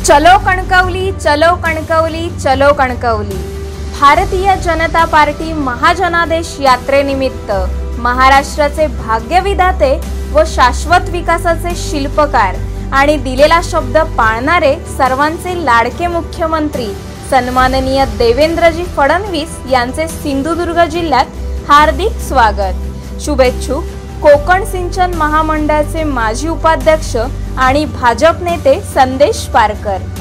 चलो कणकवली, चलो कणकवली, चलो कणकवली। भारतीय जनता पार्टी महाजनादेश यात्रेनिमित्त महाराष्ट्राचे भाग्यविधाते व शाश्वत विकासाचे शिल्पकार आणि दिलेला शब्द पाळणारे सर्वांचे लाडके मुख्यमंत्री सन्माननीय देवेंद्रजी फडणवीस यांचे सिंधुदुर्ग जिल्ह्यात हार्दिक स्वागत। शुभेच्छुक कोकण सिंचन महामंडळाचे माजी उपाध्यक्ष आणि भाजप नेते संदेश पारकर।